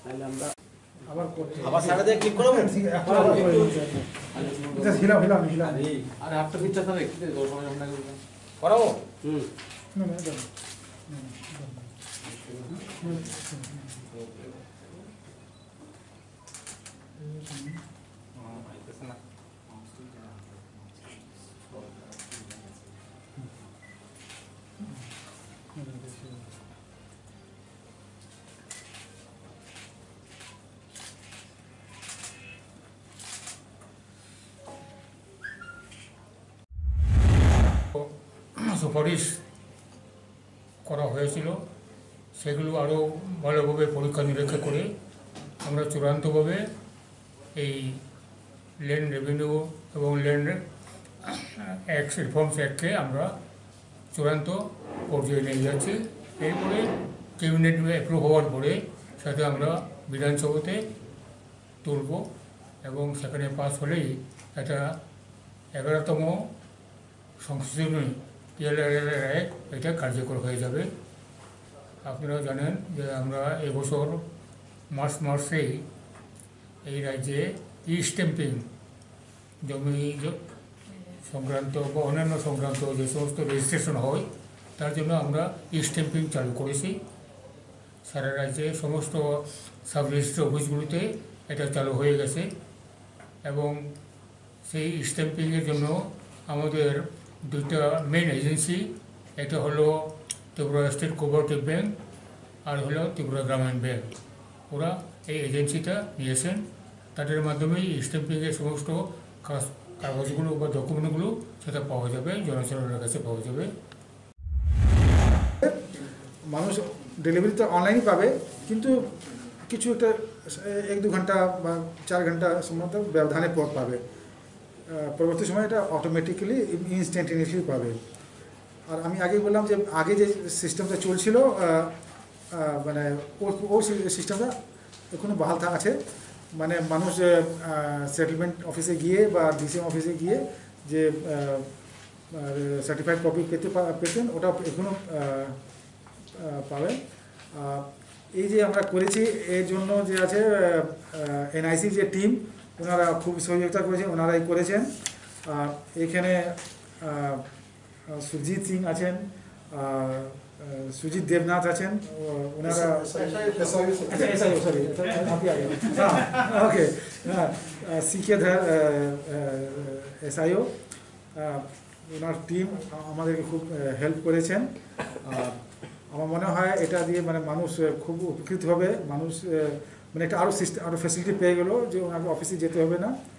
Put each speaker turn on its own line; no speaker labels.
তাহলে আমরা
আবার করতে
আবার সাইডে দিয়ে ক্লিক করবেন।
হিলাম
আরে হাতটা পিচ্ছা থাকে কি দে সময় আমরা
করাবো।
না না দাও
সুপারিশ করা হয়েছিল, সেগুলো আরও ভালোভাবে পরীক্ষা নিরীক্ষা করে আমরা চূড়ান্তভাবে এই ল্যান্ড রেভিনিউ এবং ল্যান্ড অ্যাক্ট রিফর্মস অ্যাক্টকে আমরা চূড়ান্ত পর্যায়ে নিয়ে যাচ্ছি। এরপরে ক্যাবিনেট অ্যাপ্রুভ হওয়ার পরে সেটা আমরা বিধানসভাতে তুলব এবং সেখানে পাস হলেই এটা 11তম সংশোধনী পিএলআর অ্যাক্ট এটা কার্যকর হয়ে যাবে। আপনারা জানেন যে আমরা এবছর মার্চ মাসেই এই রাজ্যে ই স্ট্যাম্পিং জমি সংক্রান্ত বা অন্যান্য সংক্রান্ত যে সমস্ত রেজিস্ট্রেশন হয় তার জন্য আমরা ই স্ট্যাম্পিং চালু করেছি। সারা রাজ্যে সমস্ত সাব রেজিস্ট্রি অফিসগুলিতে এটা চালু হয়ে গেছে এবং সেই স্ট্যাম্পিংয়ের জন্য আমাদের দুইটা মেন এজেন্সি, এটা হলো ত্রিপুরা স্টেট কোঅপারেটিভ ব্যাংক আর হলো ত্রিপুরা গ্রামীণ ব্যাংক, ওরা এই এজেন্সিটা নিয়েছেন। তাদের মাধ্যমেই স্ট্যাম্পিংয়ের সমস্ত কাগজগুলো বা ডকুমেন্টগুলো সেটা পাওয়া যাবে, জনসাধারণের কাছে পাওয়া যাবে।
মানুষ ডেলিভারি তো অনলাইনই পাবে, কিন্তু কিছু একটা 1-2 ঘন্টা বা 4 ঘন্টা সম্ভবত ব্যবধানের পর পাবে। পরবর্তী সময় এটা অটোমেটিক্যালি ইনস্ট্যান্টেনিয়াসলি পাবে। আর আমি আগেই বললাম যে আগে যে সিস্টেমটা চলছিল মানে ওই সিস্টেমটা এখনো বহাল আছে। মানে মানুষ সেটেলমেন্ট অফিসে গিয়ে বা ডিসিএম অফিসে গিয়ে যে সার্টিফাইড কপি পেতেন ওটা এখনও পাবেন। এই যে আমরা করেছি এর জন্য যে আছে এনআইসি যে টিম, ওনারা খুব সহযোগিতা করেছেন, ওনারাই করেছেন। এখানে সুজিত সিং আছেন, সুজিত দেবনাথ আছেন, ওনারা ওকে সিকেধর এসআইও, ওনার টিম আমাদেরকে খুব হেল্প করেছেন। আমার মনে হয় এটা দিয়ে মানে মানুষ খুব উপকৃত হবে। মানুষ মানে একটা আরও ফ্যাসিলিটি পেয়ে গেলো যে ওনাকে অফিসে যেতে হবে না।